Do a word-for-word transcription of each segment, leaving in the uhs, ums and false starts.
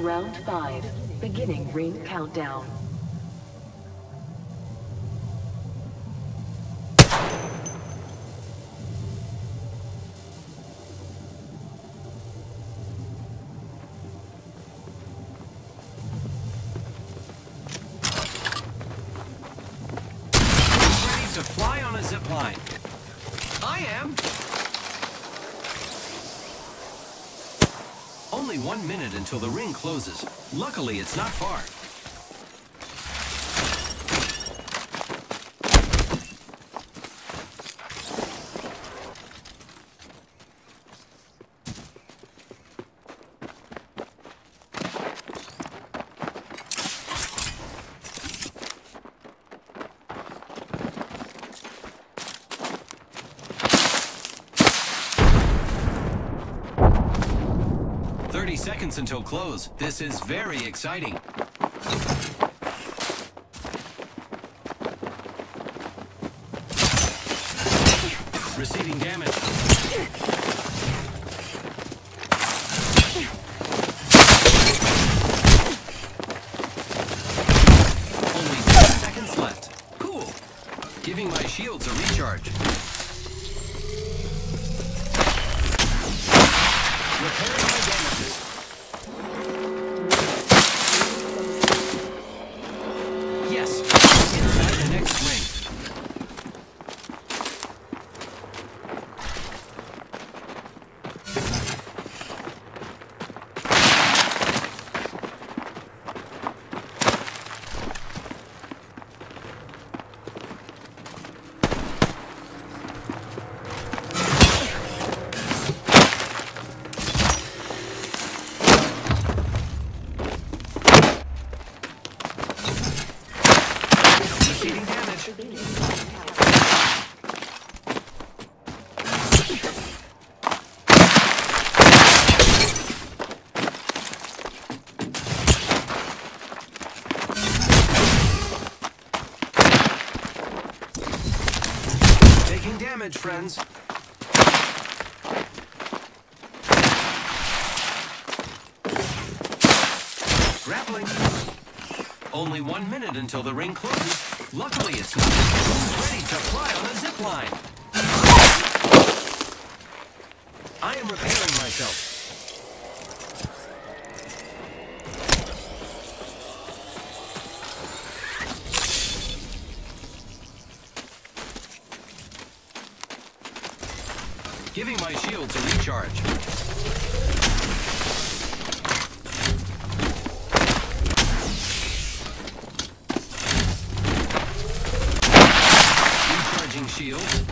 Round five, beginning ring countdown. To fly on a zip line. I am. Only one minute until the ring closes. Luckily, it's not far. thirty seconds until close. This is very exciting. Receiving damage. Only ten seconds left. Cool. Giving my shields a recharge. Repairing my damages. Yes, inside the next ring. Receiving damage. Taking damage, friends. Grappling. Only one minute until the ring closes. Luckily, it's not. Ready to fly on a zip line. I am repairing myself. Giving my shields a recharge. Shields.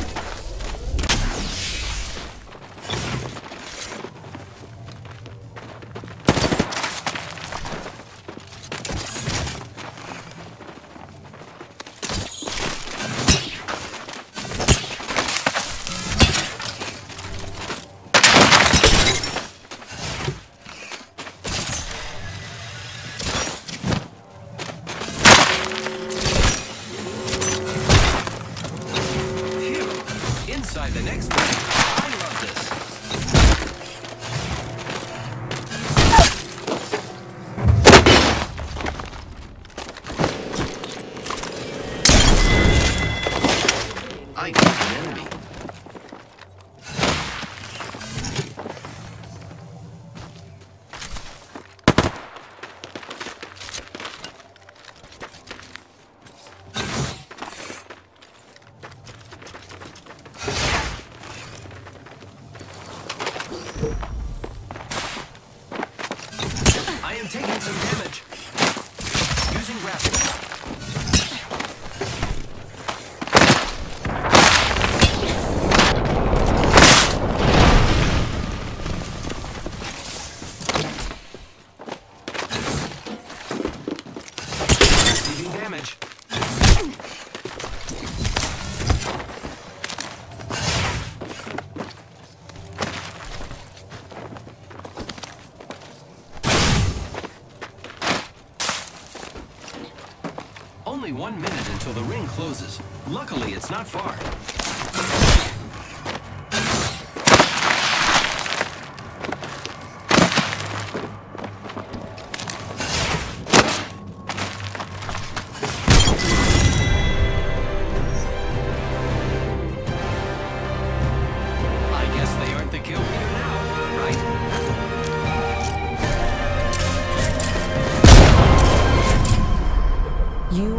Inside the next ring. I love this. I got an enemy. I am taking some damage. Using grappling. Receiving damage. Only one minute until the ring closes. Luckily, it's not far.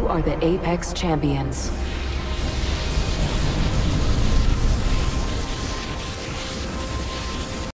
are the Apex Champions.